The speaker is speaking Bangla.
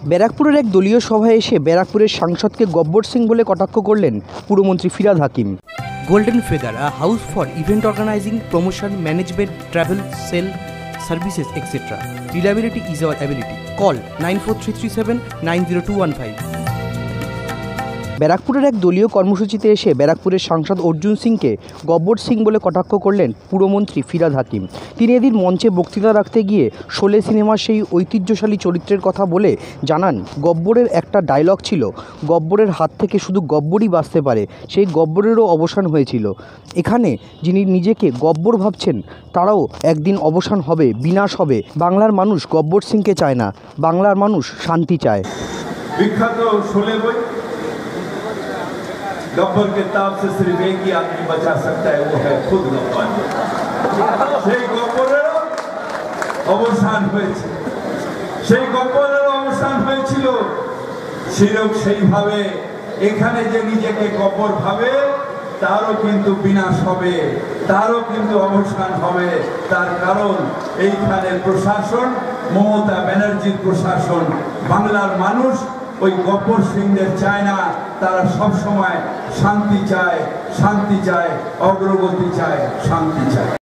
ব্যারাকপুরের এক দলীয় সভায় এসে ব্যারাকপুরের সাংসদকে গব্বর সিং বলে কটাক্ষ করলেন পুরমন্ত্রী Firhad Hakim. Golden feather, a house for event organizing, promotion, management, travel, sale, services, etc. Reliability is our ability. Call 94337 90215. ব্যারাকপুরের এক দলীয় কর্মসূচিতে এসে ব্যারাকপুরের সাংসদ অর্জুন সিংকে গব্বর সিং বলে কটাক্ষ করলেন পুরমন্ত্রী ফিরহাদ হাকিম। তিনি এদিন মঞ্চে বক্তৃতা রাখতে গিয়ে শোলে সিনেমার সেই ঐতিহ্যশালী চরিত্রের কথা বলে জানান, গব্বরের একটা ডায়লগ ছিল, গব্বরের হাত থেকে শুধু গব্বরই বাঁচতে পারে, সেই গব্বরেরও অবসান হয়েছিল। এখানে যিনি নিজেকে গব্বর ভাবছেন তারাও একদিন অবসান হবে, বিনাশ হবে। বাংলার মানুষ গব্বর সিংকে চায় না, বাংলার মানুষ শান্তি চায়। বিখ্যাত শোলে বই, गब्बर के ताप से सिर्फ एक ही आदमी बचा सकता है, वो है खुद गब्बर। সেই গব্বরের অবসান হয়েছে, সেই গব্বরের অবসান হয়েছিল। সেইভাবে এখানে যে নিজেকে গব্বর ভাবে তারও কিন্তু বিনাশ হবে, তারও কিন্তু অবসান হবে। তার কারণ এইখানে প্রশাসন, মমতা ব্যানার্জির প্রশাসন, বাংলার মানুষ ওই গব্বর সিংদের চায় না। তারা সব সময় শান্তি চায়, শান্তি চায়, অগ্রগতি চায়, শান্তি চায়।